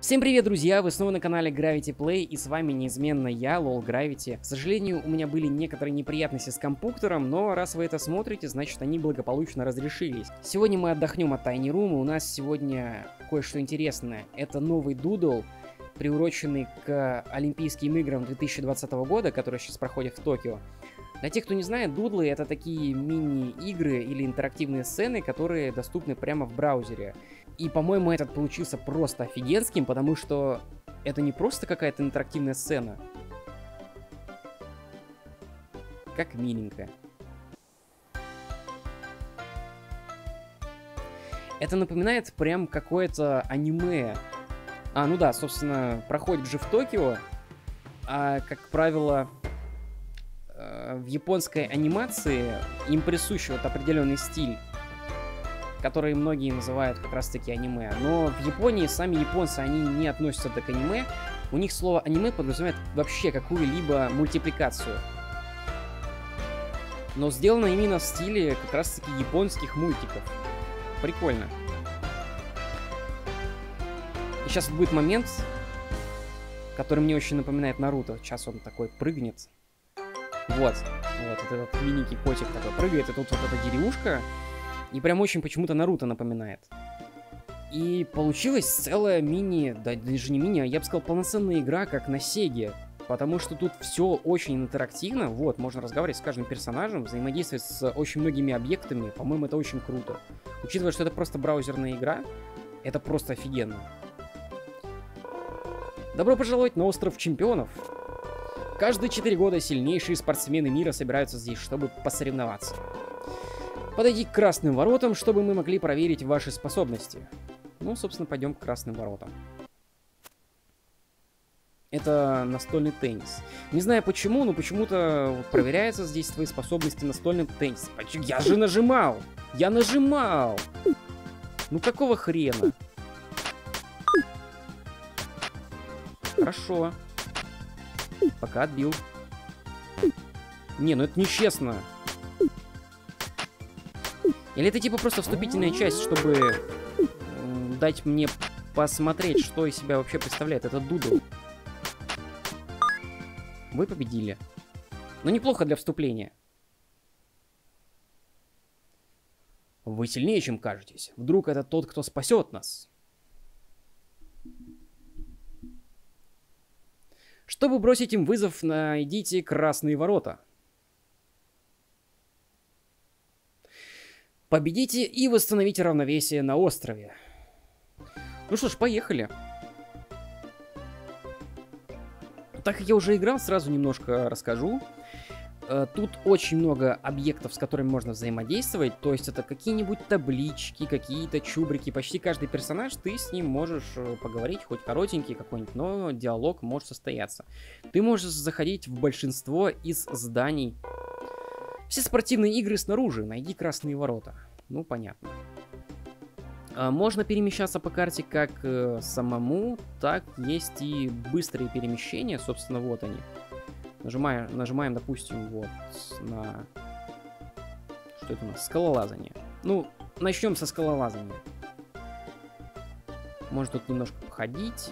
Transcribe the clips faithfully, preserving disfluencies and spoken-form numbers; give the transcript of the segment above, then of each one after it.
Всем привет, друзья! Вы снова на канале Gravity Play, и с вами неизменно я, Лол Gravity. К сожалению, у меня были некоторые неприятности с компьютером, но раз вы это смотрите, значит они благополучно разрешились. Сегодня мы отдохнем от Tiny Room, у нас сегодня кое-что интересное. Это новый дудл, приуроченный к Олимпийским играм две тысячи двадцатого года, которые сейчас проходят в Токио. Для тех, кто не знает, дудлы — это такие мини-игры или интерактивные сцены, которые доступны прямо в браузере. И, по-моему, этот получился просто офигенским, потому что это не просто какая-то интерактивная сцена. Как миленько. Это напоминает прям какое-то аниме. А, ну да, собственно, проходит же в Токио, а, как правило, в японской анимации им присущ вот определенный стиль, который многие называют как раз-таки аниме. Но в Японии сами японцы, они не относятся к аниме. У них слово аниме подразумевает вообще какую-либо мультипликацию. Но сделано именно в стиле как раз-таки японских мультиков. Прикольно. И сейчас будет момент, который мне очень напоминает Наруто. Сейчас он такой прыгнет. Вот, вот, вот этот миленький котик такой прыгает, и тут вот эта деревушка, и прям очень почему-то Наруто напоминает. И получилась целая мини, да даже не мини, а я бы сказал полноценная игра, как на Сеге, потому что тут все очень интерактивно, вот, можно разговаривать с каждым персонажем, взаимодействовать с очень многими объектами, по-моему, это очень круто. Учитывая, что это просто браузерная игра, это просто офигенно. Добро пожаловать на остров чемпионов. Каждые четыре года сильнейшие спортсмены мира собираются здесь, чтобы посоревноваться. Подойди к красным воротам, чтобы мы могли проверить ваши способности. Ну, собственно, пойдем к красным воротам. Это настольный теннис. Не знаю почему, но почему-то проверяются здесь твои способности настольным теннисом. Я же нажимал! Я нажимал! Ну какого хрена? Хорошо. Пока отбил. Не, ну это нечестно. Или это типа просто вступительная часть, чтобы дать мне посмотреть, что из себя вообще представляет этот дудл. Вы победили. Но неплохо для вступления. Вы сильнее, чем кажетесь. Вдруг это тот, кто спасет нас. Чтобы бросить им вызов, найдите красные ворота. Победите и восстановите равновесие на острове. Ну что ж, поехали. Так как я уже играл, сразу немножко расскажу. Тут очень много объектов, с которыми можно взаимодействовать. То есть это какие-нибудь таблички, какие-то чубрики. Почти каждый персонаж, ты с ним можешь поговорить, хоть коротенький какой-нибудь, но диалог может состояться. Ты можешь заходить в большинство из зданий. Все спортивные игры снаружи. Найди красные ворота. Ну, понятно. Можно перемещаться по карте как самому, так есть и быстрые перемещения. Собственно, вот они. Нажимаем, нажимаем, допустим, вот на... Что это у нас? Скалолазание. Ну, начнем со скалолазания. Можно тут немножко походить.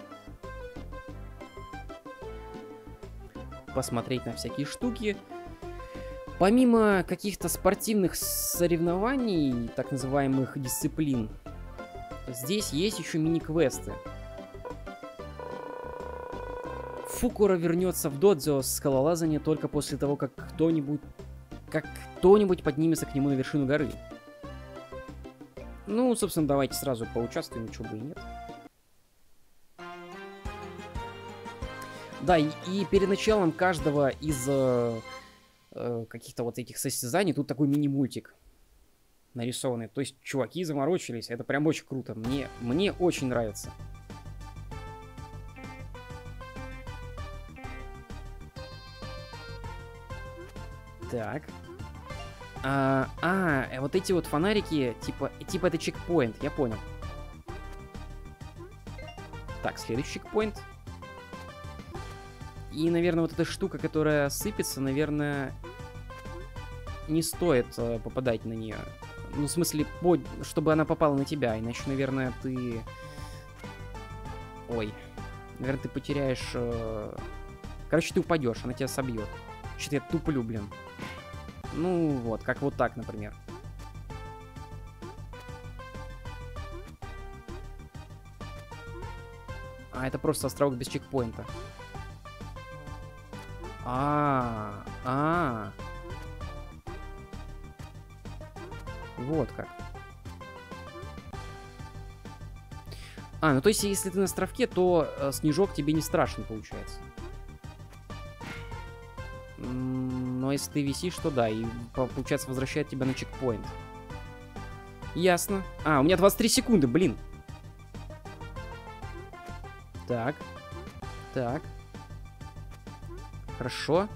Посмотреть на всякие штуки. Помимо каких-то спортивных соревнований, так называемых дисциплин, здесь есть еще мини-квесты. Фукура вернется в додзё с скалолазания только после того, как кто-нибудь как кто-нибудь поднимется к нему на вершину горы. Ну, собственно, давайте сразу поучаствуем, чего бы и нет. Да, и, и перед началом каждого из э, э, каких-то вот этих состязаний тут такой мини-мультик нарисованный. То есть чуваки заморочились, это прям очень круто. Мне, мне очень нравится. Так. А, а, вот эти вот фонарики, типа, типа это чекпоинт, я понял. Так, следующий чекпоинт. И, наверное, вот эта штука, которая сыпется, наверное, не стоит э, попадать на нее. Ну, в смысле, под... чтобы она попала на тебя, иначе, наверное, ты Ой. Наверное, ты потеряешь... Э... Короче, ты упадешь, она тебя собьет. Что-то я туплю, блин. Ну вот, как вот так, например. А, это просто островок без чекпоинта. А, а, вот как. А, ну то есть, если ты на островке, то э, снежок тебе не страшен, получается. Но если ты висишь, то да, и получается возвращает тебя на чекпоинт. Ясно. А, у меня двадцать три секунды, блин. Так. Так. Хорошо.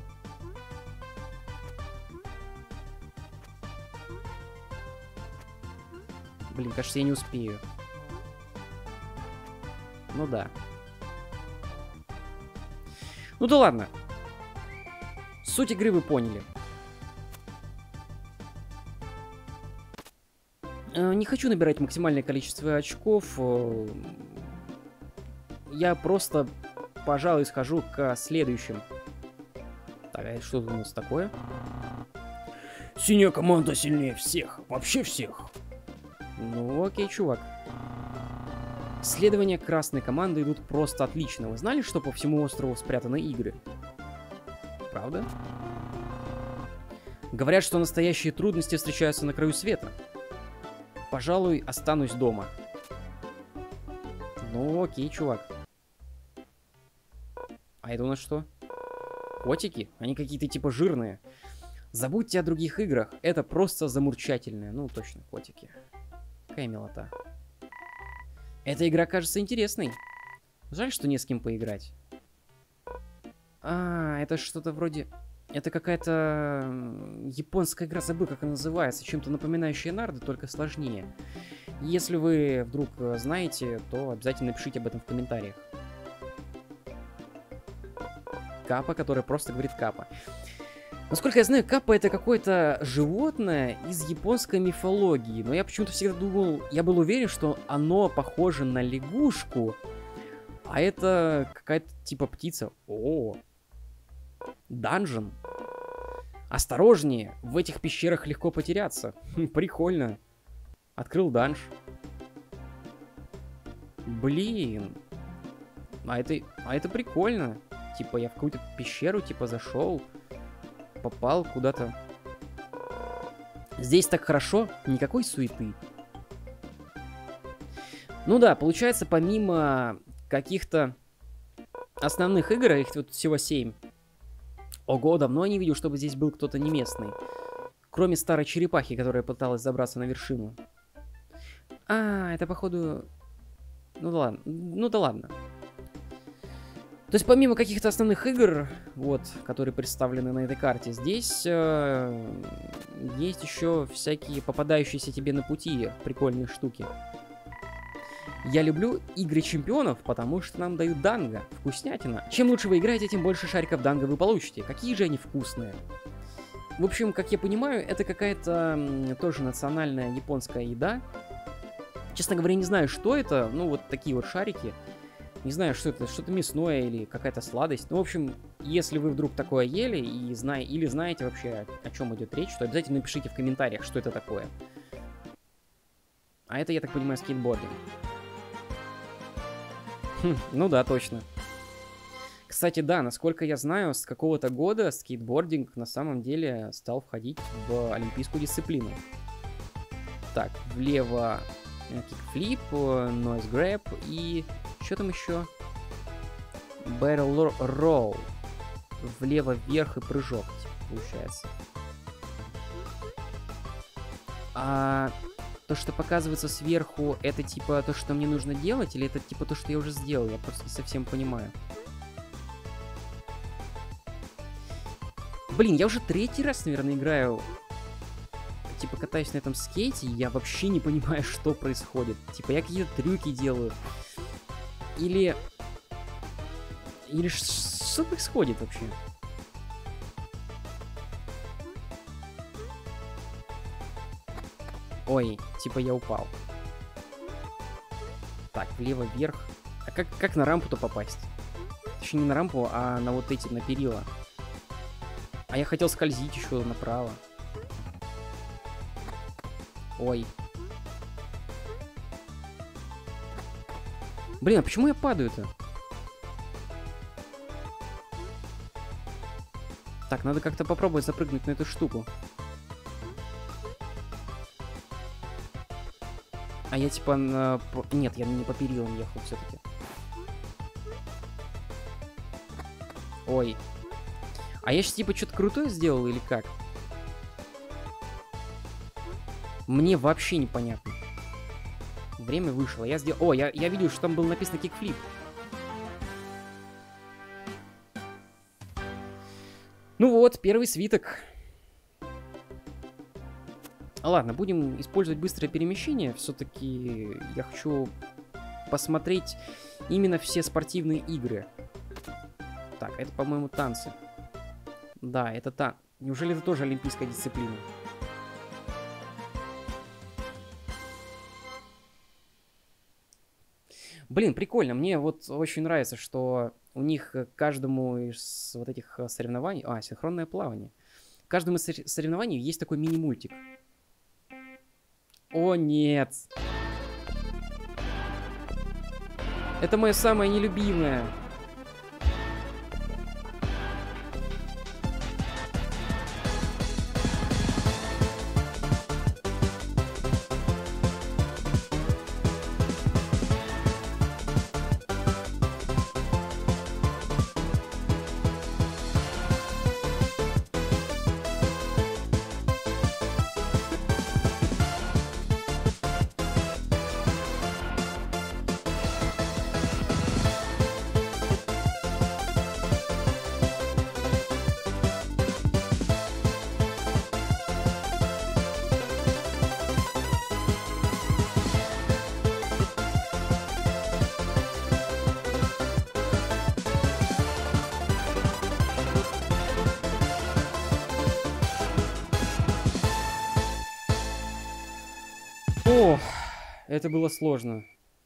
Блин, кажется, я не успею. Ну да. Ну да ладно. Суть игры вы поняли. Э, не хочу набирать максимальное количество очков. Я просто, пожалуй, схожу к следующим. Так, а что тут у нас такое? Синяя команда сильнее всех. Вообще всех. Ну окей, чувак. Исследования красной команды идут просто отлично. Вы знали, что по всему острову спрятаны игры? Правда? Говорят, что настоящие трудности встречаются на краю света. Пожалуй, останусь дома. Ну окей, чувак. А это у нас что? Котики? Они какие-то типа жирные. Забудьте о других играх. Это просто замурчательное. Ну, точно, котики. Какая милота. Эта игра кажется интересной. Жаль, что не с кем поиграть. А, это что-то вроде... Это какая-то японская игра. Забыл, как она называется. Чем-то напоминающая нарды, только сложнее. Если вы вдруг знаете, то обязательно напишите об этом в комментариях. Капа, которая просто говорит капа. Насколько я знаю, капа это какое-то животное из японской мифологии. Но я почему-то всегда думал, я был уверен, что оно похоже на лягушку. А это какая-то типа птица. О, данжен. Осторожнее, в этих пещерах легко потеряться. Прикольно. Открыл данж. Блин. А это, а это прикольно. Типа я в какую-то пещеру типа зашел. Попал куда-то. Здесь так хорошо, никакой суеты. Ну да, получается, помимо каких-то основных игр, их тут всего семь. Ого, давно я не видел, чтобы здесь был кто-то не местный. Кроме старой черепахи, которая пыталась забраться на вершину. А, это походу... Ну да ладно. Ну да ладно. То есть помимо каких-то основных игр, вот, которые представлены на этой карте, здесь э, есть еще всякие попадающиеся тебе на пути прикольные штуки. Я люблю игры чемпионов, потому что нам дают данго, вкуснятина. Чем лучше вы играете, тем больше шариков данго вы получите. Какие же они вкусные. В общем, как я понимаю, это какая-то тоже национальная японская еда. Честно говоря, не знаю, что это, ну вот такие вот шарики. Не знаю, что это, что-то мясное или какая-то сладость. Ну, в общем, если вы вдруг такое ели и зна... или знаете вообще, о чем идет речь, то обязательно напишите в комментариях, что это такое. А это, я так понимаю, скейтбординг. Хм, ну да, точно. Кстати, да, насколько я знаю, с какого-то года скейтбординг на самом деле стал входить в олимпийскую дисциплину. Так, влево кикфлип, нойз грэб и... Что там еще? Barrel roll. Влево, вверх и прыжок, получается. А то, что показывается сверху, это типа то, что мне нужно делать, или это типа то, что я уже сделал? Я просто не совсем понимаю. Блин, я уже третий раз, наверное, играю. Типа катаюсь на этом скейте, и я вообще не понимаю, что происходит. Типа я какие-то трюки делаю. Или... Или что происходит вообще? Ой, типа я упал. Так, влево, вверх. А как, как на рампу-то попасть? Точнее, не на рампу, а на вот эти, на перила. А я хотел скользить еще направо. Ой. Блин, а почему я падаю-то? Так, надо как-то попробовать запрыгнуть на эту штуку. А я типа на... Нет, я не по перилам ехал все-таки. Ой. А я сейчас типа что-то крутое сделал или как? Мне вообще непонятно. Время вышло. Я сделал... О, я, я видел, что там было написано кикфлип. Ну вот, первый свиток. Ладно, будем использовать быстрое перемещение. Все-таки я хочу посмотреть именно все спортивные игры. Так, это, по-моему, танцы. Да, это та... Неужели это тоже олимпийская дисциплина? Блин, прикольно. Мне вот очень нравится, что у них каждому из вот этих соревнований... А, синхронное плавание. Каждому из соревнований есть такой мини-мультик. О, нет. Это мое самое нелюбимое. Ох, это было сложно.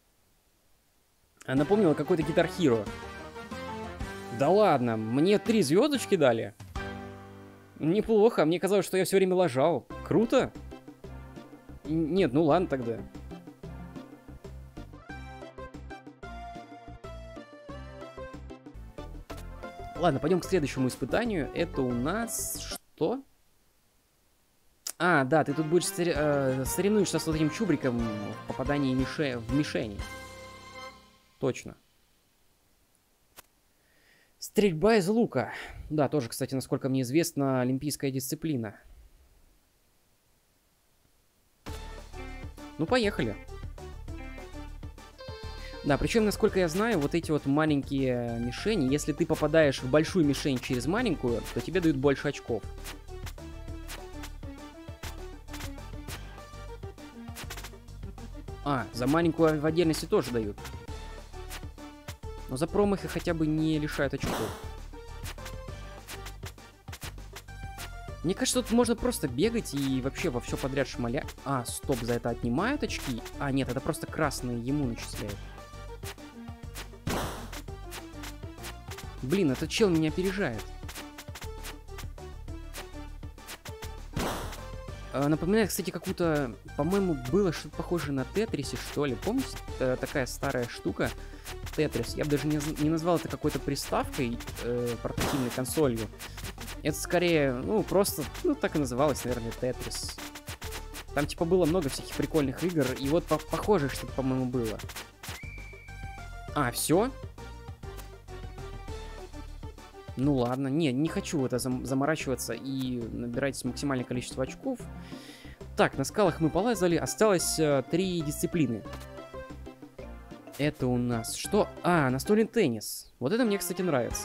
А напомнила какой-то Guitar Hero. Да ладно, мне три звездочки дали. Неплохо, мне казалось, что я все время лажал. Круто? Нет, ну ладно тогда. Ладно, пойдем к следующему испытанию. Это у нас что? А, да, ты тут будешь сори э, соревнуешься с вот этим чубриком в попадании мише в мишени. Точно. Стрельба из лука. Да, тоже, кстати, насколько мне известно, олимпийская дисциплина. Ну, поехали. Да, причем, насколько я знаю, вот эти вот маленькие мишени, если ты попадаешь в большую мишень через маленькую, то тебе дают больше очков. А, за маленькую в отдельности тоже дают. Но за промахи хотя бы не лишают очков. Мне кажется, тут можно просто бегать и вообще во все подряд шмалять. А, стоп, за это отнимают очки? А, нет, это просто красные ему начисляют. Блин, этот чел меня опережает. Напоминает, кстати, какую-то, по-моему, было что-то похожее на Тетрисе, что ли. Помните, такая старая штука Тетрис? Я бы даже не, не назвал это какой-то приставкой, э, портативной консолью. Это скорее, ну, просто, ну, так и называлось, наверное, Тетрис. Там, типа, было много всяких прикольных игр, и вот по похоже что-то, по-моему, было. А, все? Ну ладно, не, не хочу в это зам заморачиваться и набирать максимальное количество очков. Так, на скалах мы полазали, осталось э, три дисциплины. Это у нас что? А, настольный теннис. Вот это мне, кстати, нравится.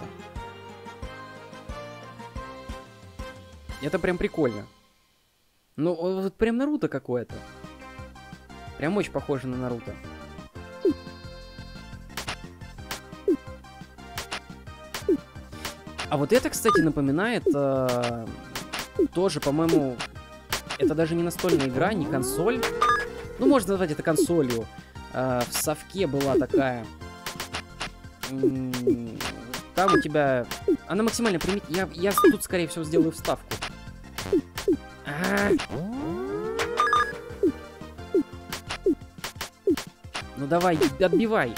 Это прям прикольно. Ну, вот прям Наруто какое-то. Прям очень похоже на Наруто. А вот это, кстати, напоминает э, тоже, по-моему, это даже не настольная игра, не консоль. Ну, можно назвать это консолью. Э, в совке была такая Там у тебя... Она максимально примитивная. Я, я тут, скорее всего, сделаю вставку. А -а -а. Ну давай, отбивай.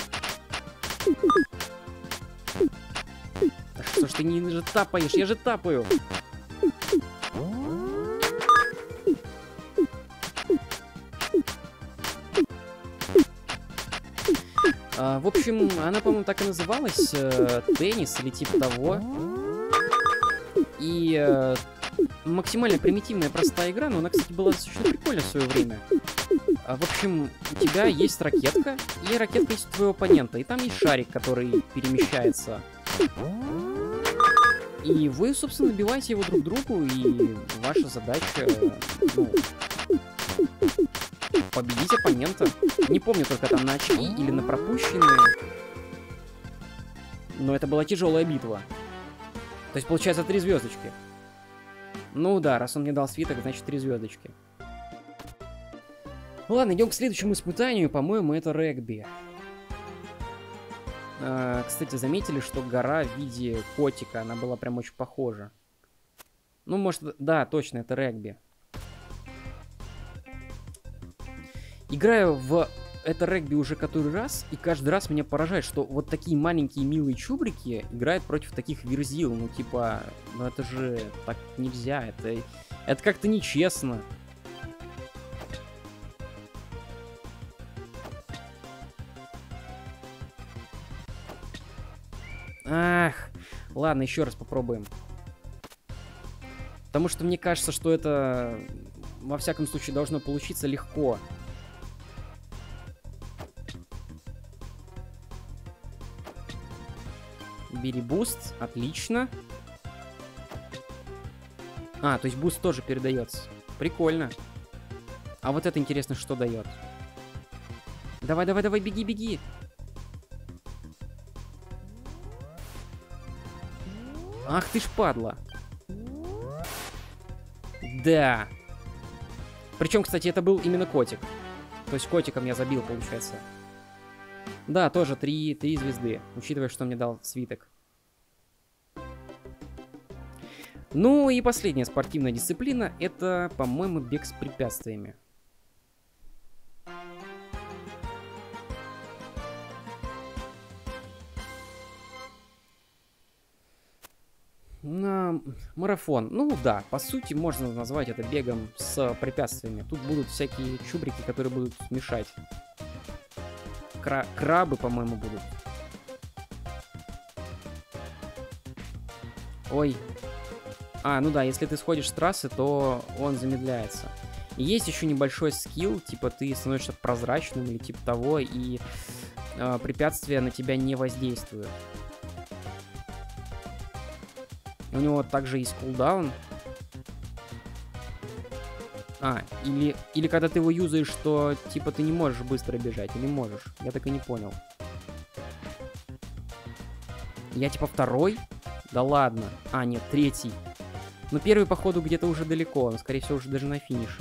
Да что ж ты не же тапаешь? Я же тапаю. А, в общем, она, по-моему, так и называлась. Э, теннис или типа того. И э, максимально примитивная, простая игра, но она, кстати, была достаточно прикольная в свое время. А, в общем, у тебя есть ракетка, и ракетка есть у твоего оппонента. И там есть шарик, который перемещается. И вы, собственно, набиваете его друг другу, и ваша задача, ну, победить оппонента. Не помню, только там на очки или на пропущенные. Но это была тяжелая битва. То есть, получается, три звездочки. Ну да, раз он мне дал свиток, значит, три звездочки. Ладно, идем к следующему испытанию. По-моему, это регби. А, кстати, заметили, что гора в виде котика, она была прям очень похожа. Ну, может, да, точно, это регби. Играю в это регби уже который раз, и каждый раз меня поражает, что вот такие маленькие милые чубрики играют против таких верзил. Ну, типа, ну это же так нельзя, это, это как-то нечестно. Ах, ладно, еще раз попробуем. Потому что мне кажется, что это, во всяком случае, должно получиться легко. Бери буст, отлично. А, то есть буст тоже передается. Прикольно. А вот это интересно, что дает. Давай, давай, давай, беги, беги. Ах ты ж падла. Да. Причем, кстати, это был именно котик. То есть котиком я забил, получается. Да, тоже три, три звезды, учитывая, что мне дал свиток. Ну и последняя спортивная дисциплина — это, по-моему, бег с препятствиями. На марафон. Ну да, по сути, можно назвать это бегом с препятствиями. Тут будут всякие чубрики, которые будут мешать. Кра- крабы, по-моему, будут. Ой. А, ну да, если ты сходишь с трассы, то он замедляется. И есть еще небольшой скилл, типа ты становишься прозрачным или типа того, и э, препятствия на тебя не воздействуют. У него также есть кулдаун. А, или, или когда ты его юзаешь, что типа ты не можешь быстро бежать, или можешь. Я так и не понял. Я типа второй? Да ладно. А, нет, третий. Но первый, походу, где-то уже далеко. Он, скорее всего, уже даже на финише.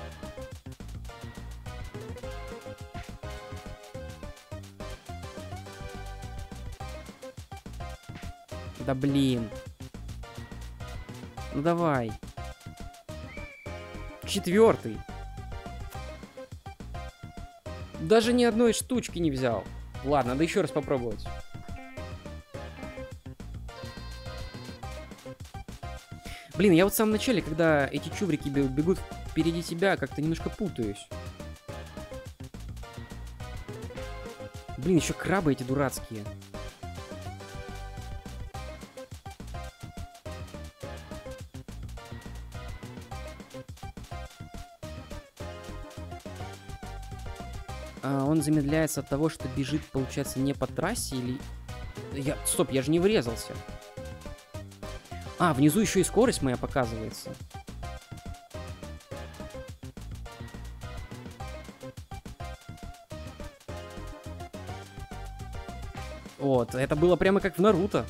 Да блин. Ну давай. Четвертый. Даже ни одной штучки не взял. Ладно, надо еще раз попробовать. Блин, я вот в самом начале, когда эти чубрики бегут впереди тебя, как-то немножко путаюсь. Блин, еще крабы эти дурацкие. А, он замедляется от того, что бежит, получается, не по трассе или... Я... Стоп, я же не врезался. А, внизу еще и скорость моя показывается. Вот, это было прямо как в Наруто.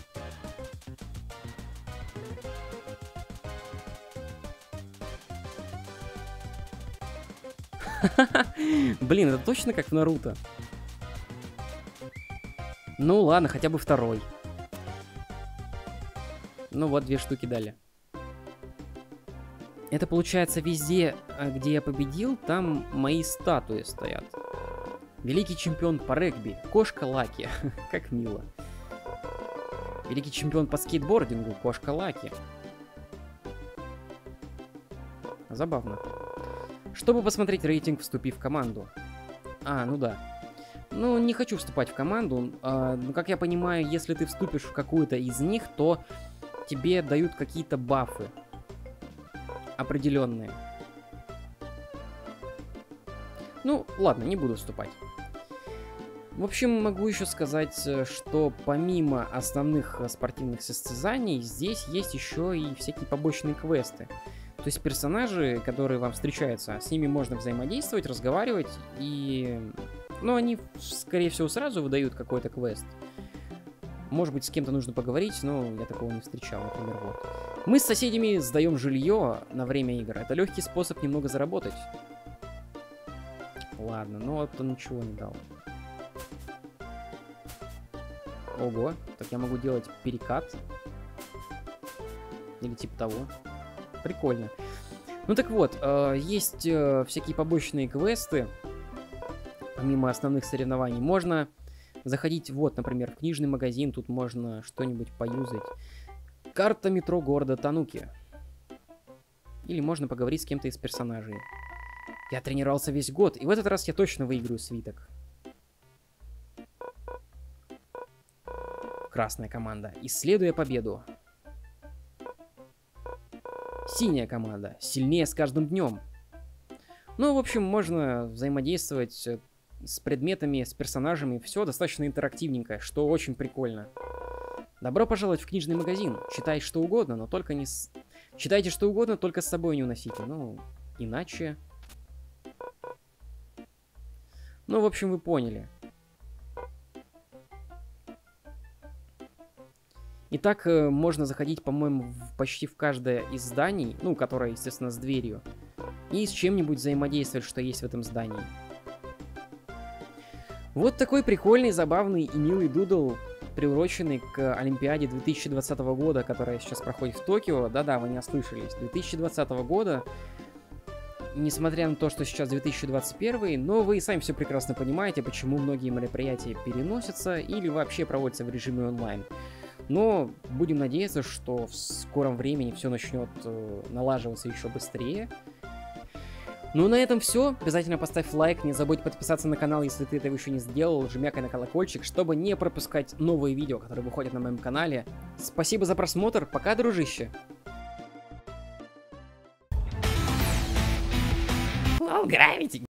Блин, это точно как в Наруто. Ну ладно, хотя бы второй. Ну вот, две штуки дали. Это получается везде, где я победил, там мои статуи стоят. Великий чемпион по регби. Кошка Лаки. Как мило. Великий чемпион по скейтбордингу. Кошка Лаки. Забавно. Чтобы посмотреть рейтинг, вступи в команду. А, ну да. Ну, не хочу вступать в команду. А, но, как я понимаю, если ты вступишь в какую-то из них, то тебе дают какие-то бафы. Определенные. Ну, ладно, не буду вступать. В общем, могу еще сказать, что помимо основных спортивных состязаний, здесь есть еще и всякие побочные квесты. То есть персонажи, которые вам встречаются, с ними можно взаимодействовать, разговаривать, и... Ну, они, скорее всего, сразу выдают какой-то квест. Может быть, с кем-то нужно поговорить, но я такого не встречал, например, вот. Мы с соседями сдаем жилье на время игр. Это легкий способ немного заработать. Ладно, ну вот он ничего не дал. Ого, так я могу делать перекат. Или типа того. Прикольно. Ну так вот, э, есть э, всякие побочные квесты. Помимо основных соревнований. Можно заходить, вот, например, в книжный магазин. Тут можно что-нибудь поюзать. Карта метро города Тануки. Или можно поговорить с кем-то из персонажей. Я тренировался весь год, и в этот раз я точно выиграю свиток. Красная команда. Исследуя победу. Синяя команда. Сильнее с каждым днем. Ну, в общем, можно взаимодействовать с предметами, с персонажами. Все достаточно интерактивненько, что очень прикольно. Добро пожаловать в книжный магазин. Читай что угодно, но только не с... Читайте что угодно, только с собой не уносите. Ну, иначе... Ну, в общем, вы поняли. Итак, можно заходить, по-моему, почти в каждое из зданий, ну, которое, естественно, с дверью, и с чем-нибудь взаимодействовать, что есть в этом здании. Вот такой прикольный, забавный и милый дудл, приуроченный к Олимпиаде две тысячи двадцатого года, которая сейчас проходит в Токио. Да-да, вы не ослышались. две тысячи двадцатого года, несмотря на то, что сейчас две тысячи двадцать первый, но вы и сами все прекрасно понимаете, почему многие мероприятия переносятся или вообще проводятся в режиме онлайн. Но будем надеяться, что в скором времени все начнет э, налаживаться еще быстрее. Ну, на этом все. Обязательно поставь лайк, не забудь подписаться на канал, если ты этого еще не сделал, жмякай на колокольчик, чтобы не пропускать новые видео, которые выходят на моем канале. Спасибо за просмотр, пока, дружище! Low Gravity.